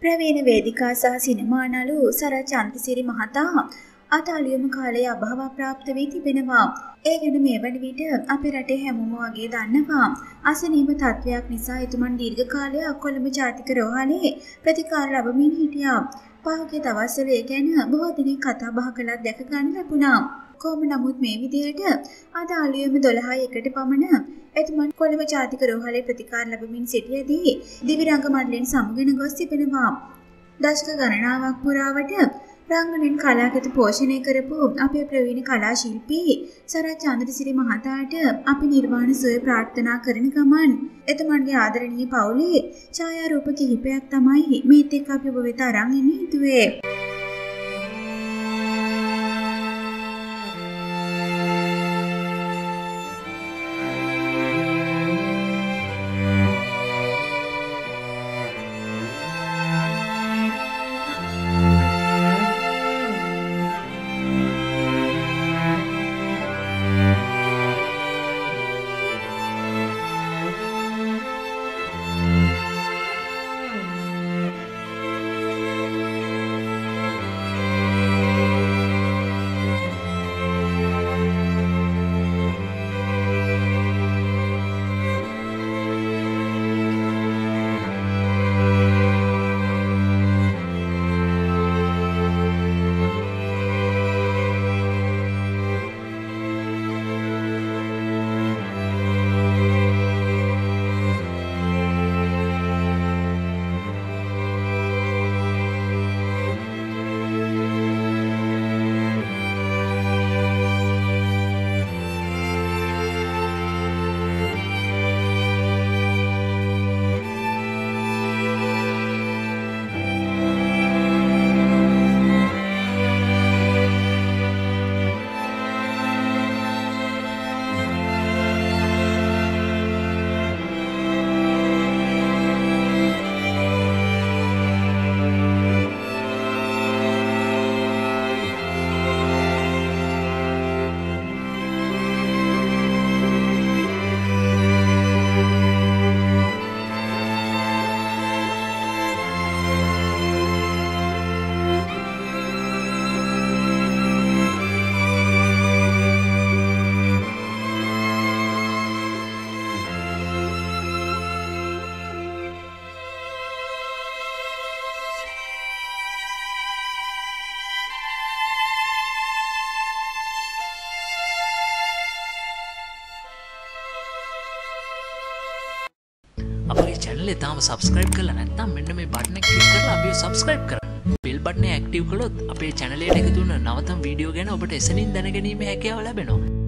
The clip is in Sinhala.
ප්‍රවීණ වේදිකා සහ සිනමා නළු සරත් චන්ද්‍රසිරි මහතා අද අලුයම කාලයේ අභාව ප්‍රාප්ත වී තිබෙනවා. ඒ ගැන මේ වන විට අපේ රටේ හැමෝම වගේ දන්නවා. අසනීප තත්වයක් නිසා එතුමන් දීර්ඝ කාලයක් කොළඹ ජාතික රෝහලේ ප්‍රතිකාර ලැබමින් හිටියා. පහුගිය දවස්වල ඒ ගැන බොහෝ දිනක් කතා බහ කළත් දැක ගන්න ලැබුණා. කොහොම නමුත් මේ විදිහට අද අලුයම 12:01ට පමණ එතුමන් කොළඹ ජාතික රෝහලේ ප්‍රතිකාර ලැබමින් සිටියදී දිවිරංග මණ්ඩලයෙන් සමුගෙන ගොස් තිබෙනවා. දශක ගණනාවක් පුරාවට රංගනෙන් කලාකෘති පෝෂණය කරපු අපේ ප්‍රවීණ කලා ශිල්පී සරත් චන්ද්‍රසිරි මහතාට අපි නිර්වාණ සුවය ප්‍රාර්ථනා කරන ගමන් එතුමන්ගේ ආදරණීය පවුලේ ඡායාරූප කිහිපයක් තමයි මේත් එක්ක අපි ඔබ වෙත අරන් එන්න හිතුවේ. අපේ channel එක තාම subscribe කරලා නැත්නම් මෙන්න මේ button එක click කරලා අපිව subscribe කරන්න. bell button එක active කළොත් අපේ channel එකට එකතු වෙන නවතම වීඩියෝ ගැන ඔබට එසනින් දැනගැනීමේ හැකියාව ලැබෙනවා.